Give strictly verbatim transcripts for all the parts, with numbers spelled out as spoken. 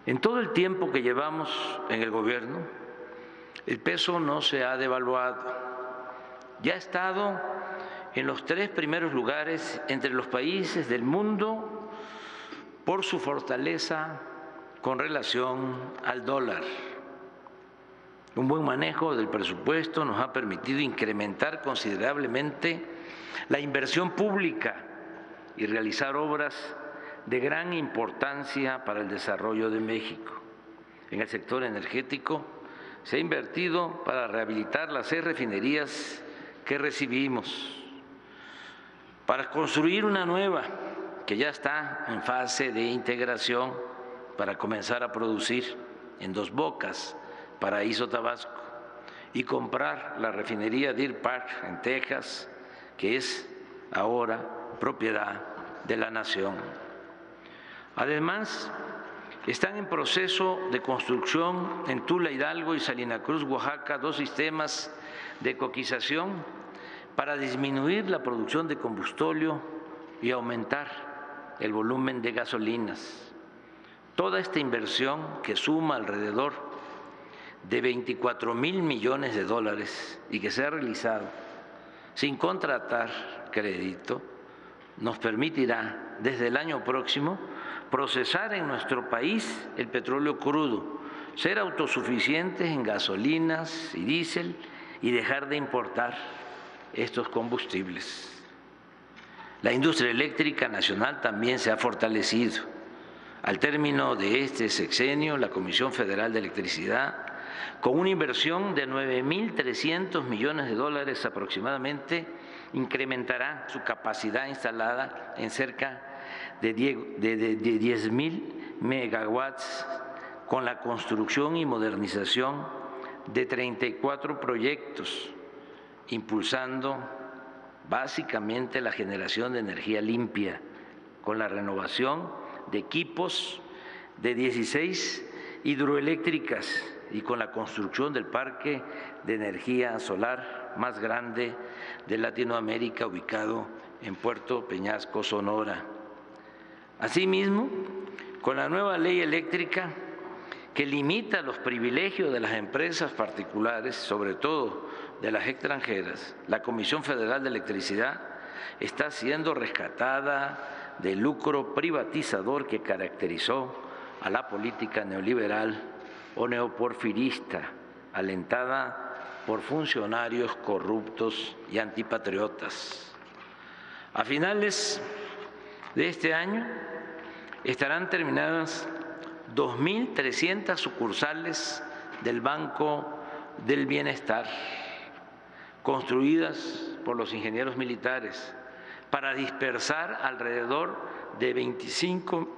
En todo el tiempo que llevamos en el gobierno, el peso no se ha devaluado. Ya ha estado en los tres primeros lugares entre los países del mundo por su fortaleza con relación al dólar. Un buen manejo del presupuesto nos ha permitido incrementar considerablemente la inversión pública y realizar obras de gran importancia para el desarrollo de México. En el sector energético se ha invertido para rehabilitar las seis refinerías que recibimos, para construir una nueva que ya está en fase de integración para comenzar a producir en Dos Bocas, Paraíso, Tabasco, y comprar la refinería Deer Park en Texas, que es ahora propiedad de la nación. Además, están en proceso de construcción en Tula, Hidalgo y Salina Cruz, Oaxaca, dos sistemas de coquización para disminuir la producción de combustóleo y aumentar el volumen de gasolinas. Toda esta inversión, que suma alrededor de veinticuatro mil millones de dólares y que se ha realizado sin contratar crédito, nos permitirá desde el año próximo procesar en nuestro país el petróleo crudo, ser autosuficientes en gasolinas y diésel y dejar de importar estos combustibles. La industria eléctrica nacional también se ha fortalecido. Al término de este sexenio, la Comisión Federal de Electricidad, con una inversión de nueve mil trescientos millones de dólares aproximadamente, incrementará su capacidad instalada en cerca de diez mil megawatts con la construcción y modernización de treinta y cuatro proyectos, impulsando básicamente la generación de energía limpia con la renovación de equipos de dieciséis hidroeléctricas y con la construcción del parque de energía solar más grande de Latinoamérica, ubicado en Puerto Peñasco, Sonora. Asimismo, con la nueva ley eléctrica que limita los privilegios de las empresas particulares, sobre todo de las extranjeras, la Comisión Federal de Electricidad está siendo rescatada del lucro privatizador que caracterizó a la política neoliberal o neoporfirista, alentada por funcionarios corruptos y antipatriotas. A finales de este año estarán terminadas dos mil trescientas sucursales del Banco del Bienestar, construidas por los ingenieros militares, para dispersar alrededor de veinticinco,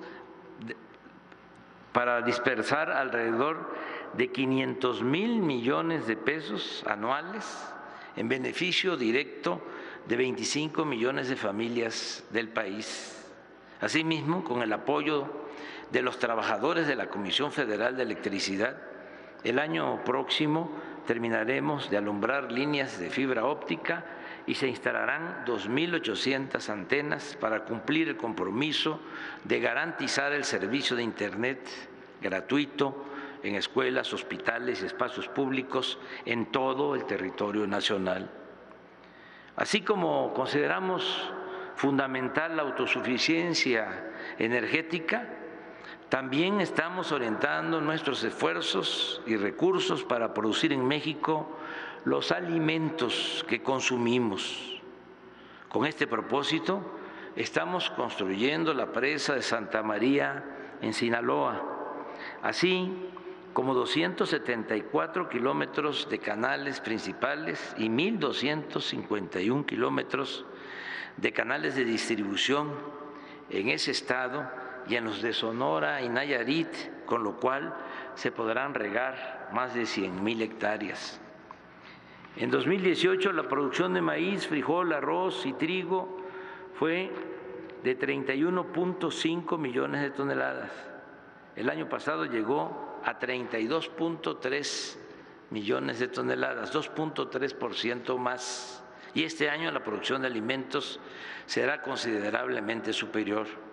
para dispersar alrededor de quinientos mil millones de pesos anuales en beneficio directo de veinticinco millones de familias del país. Asimismo, con el apoyo de los trabajadores de la Comisión Federal de Electricidad, el año próximo terminaremos de alumbrar líneas de fibra óptica y se instalarán dos mil ochocientas antenas para cumplir el compromiso de garantizar el servicio de Internet gratuito en escuelas, hospitales y espacios públicos en todo el territorio nacional. Así como consideramos fundamental la autosuficiencia energética, también estamos orientando nuestros esfuerzos y recursos para producir en México los alimentos que consumimos. Con este propósito, estamos construyendo la presa de Santa María en Sinaloa, así como doscientos setenta y cuatro kilómetros de canales principales y mil doscientos cincuenta y un kilómetros de canales de distribución en ese estado y en los de Sonora y Nayarit, con lo cual se podrán regar más de cien mil hectáreas. En dos mil dieciocho la producción de maíz, frijol, arroz y trigo fue de treinta y uno punto cinco millones de toneladas. El año pasado llegó a treinta y dos punto tres millones de toneladas, dos punto tres por ciento más. Y este año la producción de alimentos será considerablemente superior.